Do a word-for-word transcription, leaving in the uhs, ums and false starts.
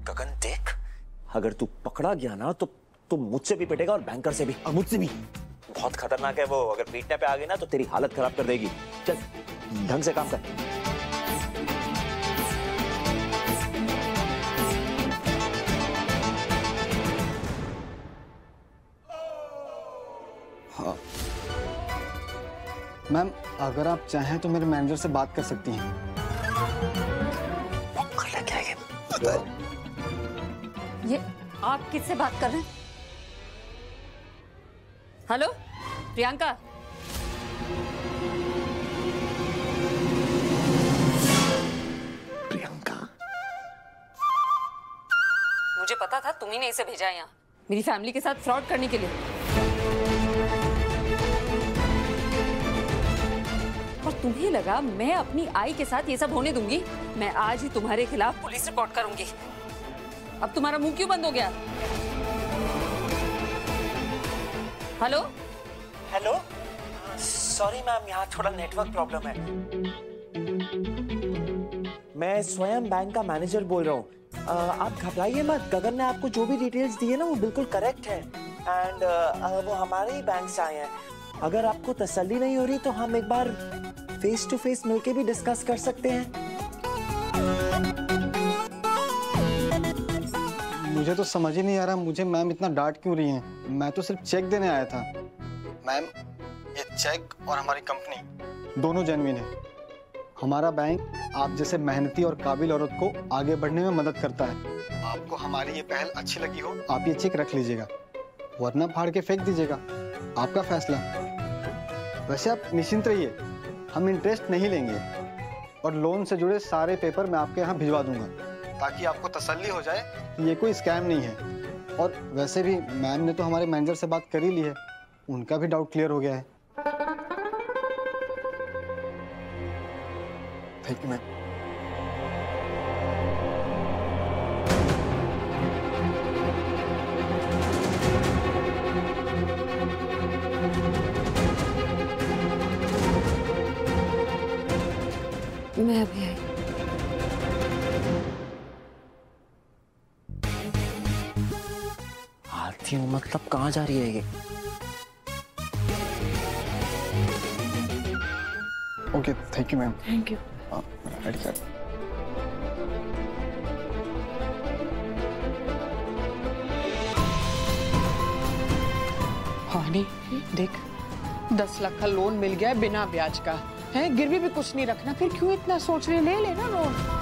गगन देख, अगर तू पकड़ा गया ना तो तू मुझसे भी पिटेगा और बैंकर से भी, और मुझसे भी। बहुत खतरनाक है वो, अगर पीटने पे आ गई ना तो तेरी हालत खराब कर देगी। चल ढंग से काम कर। हाँ मैम, अगर आप चाहें तो मेरे मैनेजर से बात कर सकती हैं। क्या है पता है? ये आप किससे बात कर रहे हैं? हेलो प्रियंका, प्रियंका, मुझे पता था तुम्ही ने इसे भेजा है यहाँ मेरी फैमिली के साथ फ्रॉड करने के लिए। और तुम्हें लगा मैं अपनी आई के साथ ये सब होने दूंगी? मैं आज ही तुम्हारे खिलाफ पुलिस रिपोर्ट करूंगी। अब तुम्हारा मुंह क्यों बंद हो गया? हेलो हेलो, सॉरी मैम, यहाँ थोड़ा नेटवर्क प्रॉब्लम है। मैं स्वयं बैंक का मैनेजर बोल रहा हूँ। आप घबराइए मत, गगन ने आपको जो भी डिटेल्स दी है ना वो बिल्कुल करेक्ट है, एंड वो हमारे ही बैंक से आए हैं। अगर आपको तसल्ली नहीं हो रही तो हम एक बार फेस टू फेस मिलके भी डिस्कस कर सकते हैं। मुझे तो समझ ही नहीं आ रहा मुझे मैम इतना डांट क्यों रही हैं। मैं तो सिर्फ चेक देने आया था। मैम, ये चेक और हमारी कंपनी दोनों जेन्युइन है। हमारा बैंक आप जैसे मेहनती और काबिल औरत को आगे बढ़ने में मदद करता है। आपको हमारी ये पहल अच्छी लगी हो, आप ये चेक रख लीजिएगा, वरना फाड़ के फेंक दीजिएगा, आपका फैसला। वैसे आप निश्चिंत रहिए, हम इंटरेस्ट नहीं लेंगे और लोन से जुड़े सारे पेपर मैं आपके यहाँ भिजवा दूंगा, ताकि आपको तसल्ली हो जाए कि ये कोई स्कैम नहीं है। और वैसे भी मैम ने तो हमारे मैनेजर से बात कर ही ली है, उनका भी डाउट क्लियर हो गया है। Thank you ma'am. मैं अभी आई। आती हूँ मतलब कहाँ जा रही है ये? Okay, thank you ma'am. Thank you. ID card. हानी देख, दस लाख का लोन मिल गया बिना ब्याज का है, गिरवी भी कुछ नहीं रखना, फिर क्यों इतना सोच रहे? ले लेना लोन।